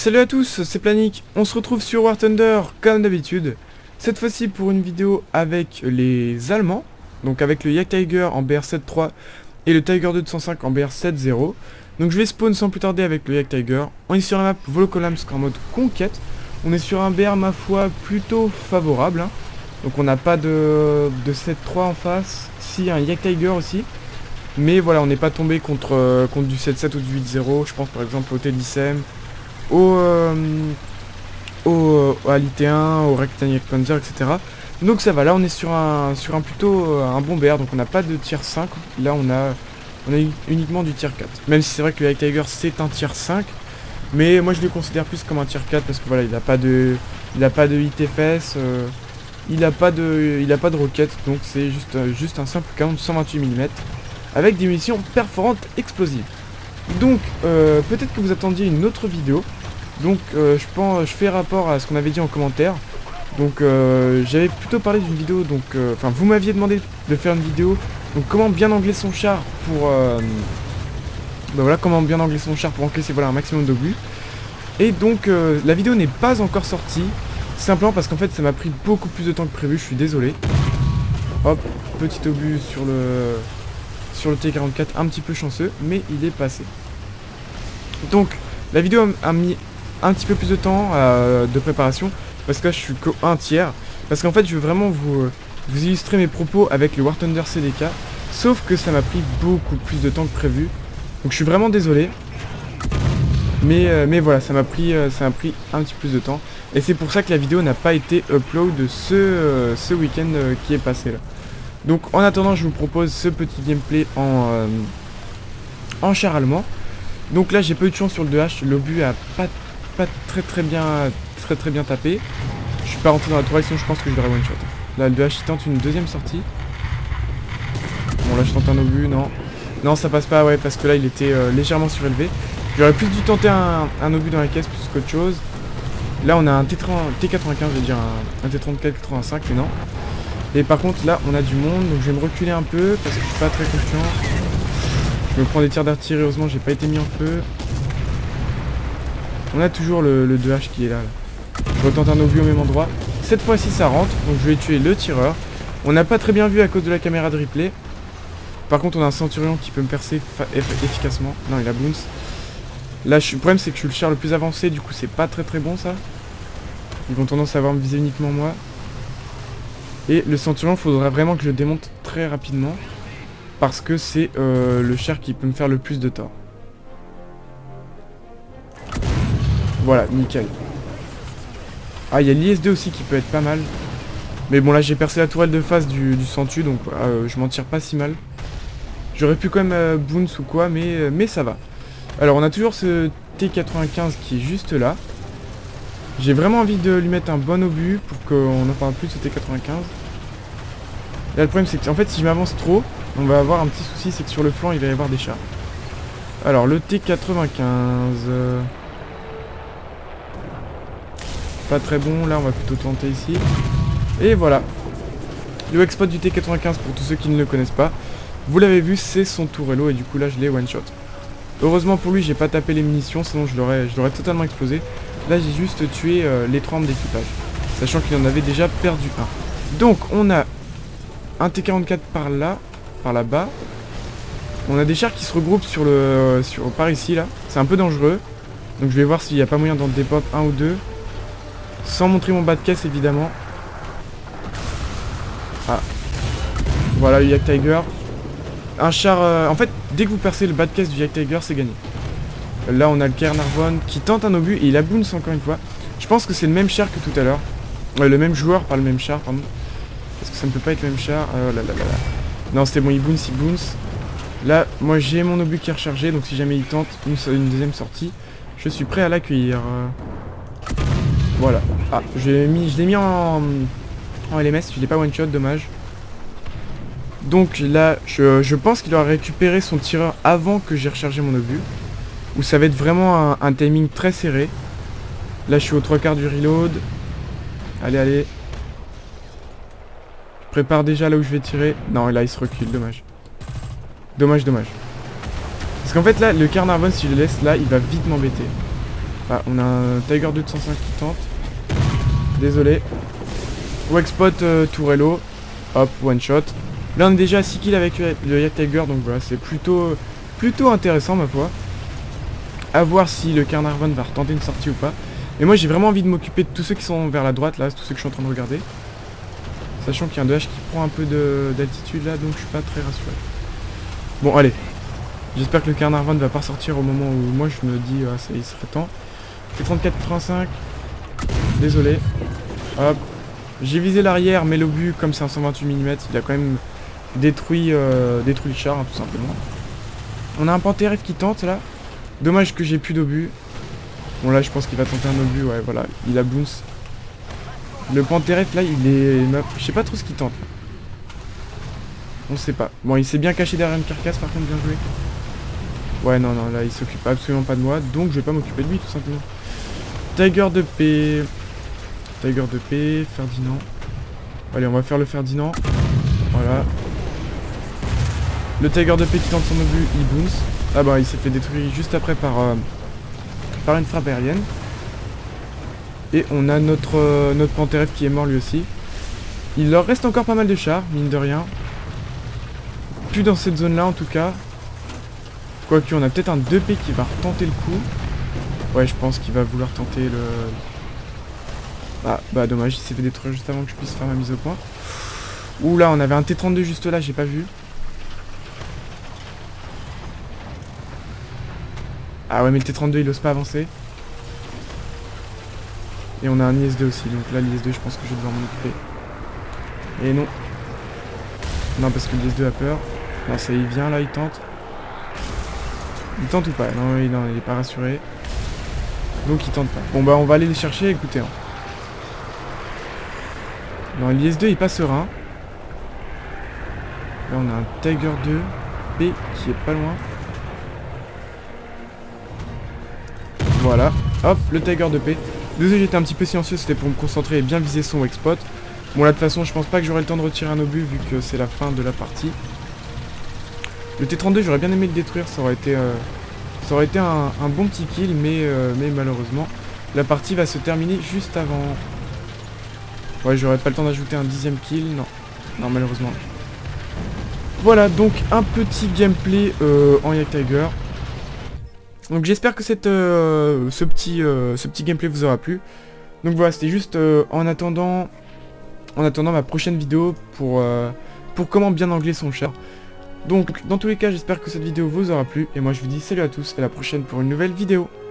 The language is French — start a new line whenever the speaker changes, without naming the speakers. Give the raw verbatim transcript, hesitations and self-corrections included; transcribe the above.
Salut à tous, c'est Planic, on se retrouve sur War Thunder comme d'habitude. Cette fois-ci pour une vidéo avec les Allemands, donc avec le Jagdtiger en B R sept point trois et le Tiger deux cent cinq en B R sept point zéro. Donc je vais spawn sans plus tarder avec le Jagdtiger. On est sur la map Volkolamsk en mode conquête. On est sur un B R ma foi plutôt favorable, hein. Donc on n'a pas de, de sept point trois en face, si un Jagdtiger aussi. Mais voilà, on n'est pas tombé contre, euh, contre du sept point sept ou du huit point zéro, je pense par exemple au T dix M. Au, euh, au, au Ali T un, au Rectaniac Panzer, et cetera. Donc ça va, là on est sur un, sur un plutôt euh, un bon B R, donc on n'a pas de tier cinq, là on a, on a uniquement du tier quatre. Même si c'est vrai que le Jagdtiger c'est un tier cinq, mais moi je le considère plus comme un tier quatre parce que voilà, il n'a pas de, il a pas de huit F S, euh, il n'a pas de, il a pas de roquette, donc c'est juste, euh, juste un simple canon de cent vingt-huit millimètres avec des munitions perforantes explosives. Donc euh, peut-être que vous attendiez une autre vidéo. Donc euh, je pense, je fais rapport à ce qu'on avait dit en commentaire. Donc euh, j'avais plutôt parlé d'une vidéo. Donc enfin euh, vous m'aviez demandé de faire une vidéo. Donc comment bien angler son char pour euh, ben voilà, comment bien angler son char pour encaisser voilà un maximum d'obus. Et donc euh, la vidéo n'est pas encore sortie. Simplement parce qu'en fait ça m'a pris beaucoup plus de temps que prévu. Je suis désolé. Hop, petit obus sur le sur le T quarante-quatre, un petit peu chanceux, mais il est passé. Donc la vidéo a mis un petit peu plus de temps euh, de préparation, parce que là je suis qu'au un tiers, parce qu'en fait je veux vraiment vous, vous illustrer mes propos avec le War Thunder C D K, sauf que ça m'a pris beaucoup plus de temps que prévu, donc je suis vraiment désolé, mais, euh, mais voilà, ça m'a pris, euh, ça m'a pris un petit peu plus de temps, et c'est pour ça que la vidéo n'a pas été upload ce, euh, ce week-end euh, qui est passé là. Donc en attendant je vous propose ce petit gameplay en, euh, en char allemand. Donc là j'ai pas eu de chance sur le deux H, l'obus a pas, pas très très bien très très bien tapé. Je suis pas rentré dans la tour action, je pense que je devrais one shot. Là le deux H il tente une deuxième sortie. Bon là je tente un obus, non. Non ça passe pas, ouais, parce que là il était euh, légèrement surélevé. J'aurais plus dû tenter un, un obus dans la caisse plus qu'autre chose. Là on a un T quatre-vingt-quinze, je vais dire un, un T trente-quatre quatre-vingt-cinq, mais non. Et par contre là on a du monde, donc je vais me reculer un peu parce que je suis pas très confiant. Je me prends des tirs d'artillerie, heureusement j'ai pas été mis en feu. On a toujours le, le deux H qui est là, là. Je retente un obus au même endroit. Cette fois-ci ça rentre, donc je vais tuer le tireur. On n'a pas très bien vu à cause de la caméra de replay. Par contre on a un centurion qui peut me percer efficacement. Non, il a bounce. Là je, le problème c'est que je suis le char le plus avancé, du coup c'est pas très très bon ça. Ils vont tendance à avoir me viser uniquement moi. Et le centurion, faudra vraiment que je le démonte très rapidement. Parce que c'est euh, le char qui peut me faire le plus de tort. Voilà, nickel. Ah, il y a l'I S D aussi qui peut être pas mal. Mais bon, là j'ai percé la tourelle de face du, du Centu, donc euh, je m'en tire pas si mal. J'aurais pu quand même euh, bounce ou quoi, mais, euh, mais ça va. Alors on a toujours ce T quatre-vingt-quinze qui est juste là. J'ai vraiment envie de lui mettre un bon obus pour qu'on n'en parle plus de ce T quatre-vingt-quinze. Là le problème c'est que en fait si je m'avance trop, on va avoir un petit souci, c'est que sur le flanc il va y avoir des chars. Alors le T quatre-vingt-quinze... Euh... Pas très bon, là on va plutôt tenter ici. Et voilà. Le exploit du T quatre-vingt-quinze pour tous ceux qui ne le connaissent pas. Vous l'avez vu, c'est son tourello et du coup là je l'ai one shot. Heureusement pour lui j'ai pas tapé les munitions, sinon je l'aurais je l'aurais totalement explosé. Là j'ai juste tué euh, les trois membres d'équipage, sachant qu'il en avait déjà perdu un. Donc on a un T quarante-quatre par là, par là-bas. On a des chars qui se regroupent sur le, sur, par ici là. C'est un peu dangereux. Donc je vais voir s'il n'y a pas moyen d'en dépop un ou deux. Sans montrer mon bas de caisse évidemment. Ah. Voilà le Jagdtiger. Un char... Euh, en fait, dès que vous percez le bas de caisse du Jagdtiger, c'est gagné. Là on a le Cairnarvon qui tente un obus et il a bounce encore une fois. Je pense que c'est le même char que tout à l'heure. Euh, le même joueur, pas le même char, pardon. Parce que ça ne peut pas être le même char. Oh là là là là. Non, c'était bon, il bounce, il bounce. Là, moi j'ai mon obus qui est rechargé, donc si jamais il tente une, une deuxième sortie, je suis prêt à l'accueillir. Voilà. Ah, je l'ai mis, je l'ai mis en, en L M S, je l'ai pas one shot, dommage. Donc là, je, je pense qu'il aura récupéré son tireur avant que j'ai rechargé mon obus. Où ça va être vraiment un, un timing très serré. Là, je suis aux trois quarts du reload. Allez, allez. Je prépare déjà là où je vais tirer. Non, là, il se recule, dommage. Dommage, dommage. Parce qu'en fait, là, le Cairnarvon, si je le laisse là, il va vite m'embêter. Ah, on a un Tiger deux cent cinq qui tente. Désolé. Wexpot euh, Tourello. Hop, one shot. Là on est déjà à six kills avec le Yak Tiger, donc voilà, c'est plutôt plutôt intéressant ma foi. A voir si le Carnarvon va retenter une sortie ou pas. Mais moi j'ai vraiment envie de m'occuper de tous ceux qui sont vers la droite là, tous ceux que je suis en train de regarder. Sachant qu'il y a un deux H qui prend un peu d'altitude là, donc je suis pas très rassuré. Bon allez. J'espère que le Carnarvon va pas sortir au moment où moi je me dis ah ça il serait temps. T trente-quatre quatre-vingt-cinq. Désolé. Hop. J'ai visé l'arrière, mais l'obus, comme c'est un cent vingt-huit millimètres, il a quand même détruit, euh, détruit le char, hein, tout simplement. On a un Pantéref qui tente, là. Dommage que j'ai plus d'obus. Bon, là, je pense qu'il va tenter un obus, ouais, voilà. Il a bounce. Le Pantéref, là, il est... Je sais pas trop ce qu'il tente. Là. On sait pas. Bon, il s'est bien caché derrière une carcasse, par contre, bien joué. Ouais, non, non, là, il s'occupe absolument pas de moi, donc je vais pas m'occuper de lui, tout simplement. Tiger de P... Tiger de P, Ferdinand. Allez, on va faire le Ferdinand. Voilà. Le Tiger de P qui tente son obus, il bounce. Ah bah, il s'est fait détruire juste après par, euh, par une frappe aérienne. Et on a notre, euh, notre Pantéref qui est mort lui aussi. Il leur reste encore pas mal de chars, mine de rien. Plus dans cette zone-là en tout cas. Quoique, on a peut-être un deux P qui va retenter le coup. Ouais, je pense qu'il va vouloir tenter le... Ah, bah dommage, il s'est fait détruire juste avant que je puisse faire ma mise au point. Ouh là, on avait un T trente-deux juste là, j'ai pas vu. Ah ouais, mais le T trente-deux, il ose pas avancer. Et on a un I S deux aussi, donc là, l'I S deux, je pense que je vais devoir m'en occuper. Et non. Non, parce que l'I S deux a peur. Non, ça y vient, là, il tente. Il tente ou pas? Non, il, non, il est pas rassuré. Donc il tente pas. Bon bah, on va aller les chercher, écoutez. Hein. Non, l'I S deux il est pas serein. Là on a un Tiger deux P qui est pas loin. Voilà. Hop, le Tiger deux P. Désolé, j'étais un petit peu silencieux, c'était pour me concentrer et bien viser son Wexpot. Bon là de toute façon je pense pas que j'aurai le temps de retirer un obus vu que c'est la fin de la partie. Le T trente-deux j'aurais bien aimé le détruire, ça aurait été, euh, ça aurait été un, un bon petit kill, mais, euh, mais malheureusement la partie va se terminer juste avant. Ouais, j'aurais pas le temps d'ajouter un dixième kill, non. Non, malheureusement. Voilà, donc un petit gameplay euh, en Yak Tiger. Donc j'espère que cette, euh, ce, petit, euh, ce petit gameplay vous aura plu. Donc voilà, c'était juste euh, en attendant en attendant ma prochaine vidéo pour, euh, pour comment bien angler son char. Donc dans tous les cas, j'espère que cette vidéo vous aura plu. Et moi je vous dis salut à tous et à la prochaine pour une nouvelle vidéo.